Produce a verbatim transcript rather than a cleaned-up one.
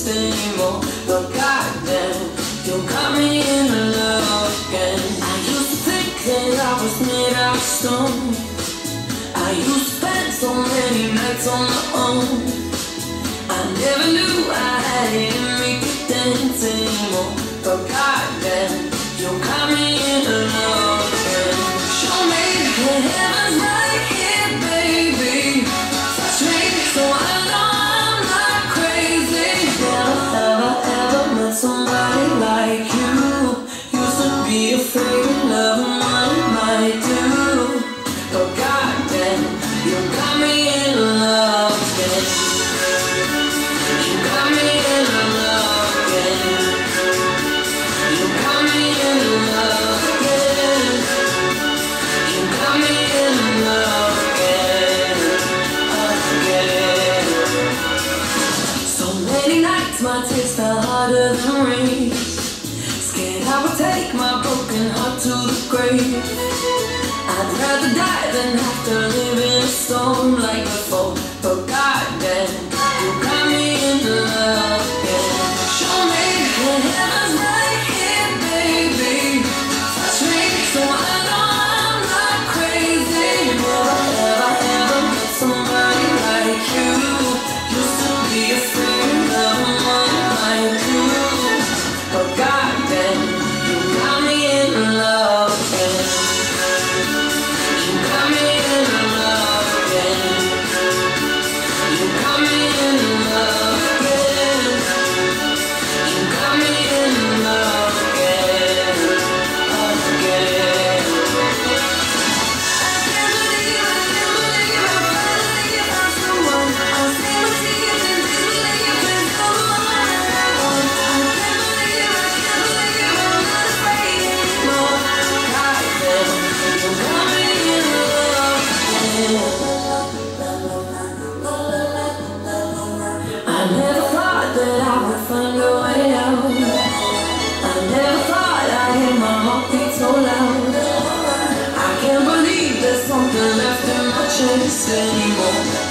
chase anymore. But goddamn, you got me in love again. I used to think that I was made out of stone. I used to spend so many nights on my own. I never knew I had it in me to dance anymore. But goddamn, you got me in love again. Show me that heaven's right here, baby. Touch me so I know I'm not crazy. Never ever ever met somebody like you. Used to be afraid of loving what it might do. But goddamn, you got me in love again. You got me in love again. You got me in love again. You got me in love again, again. So many nights my tears fell harder than rain. Scared I would take my broken heart to the grave. I'd rather die than have to live in a storm like before. But goddamn, you got me in love again. Show me that heaven's right here, baby. Touch me so I know I'm not crazy. Never ever ever met somebody like you. Used to be afraid of loving what it might do. But goddamn, you got me in love again. You got me in love again. You got me in love again. You got me in love again, again. I can't believe, I can't believe I finally found someone. I'll see my tears and disbelieve there's no one I want. I can't believe, I can't believe I'm not afraid anymore. Goddamn, you got me in love again. I never thought that I would find a way out. I never thought I'd hear my heart beat so loud. I can't believe there's something left in my chest anymore.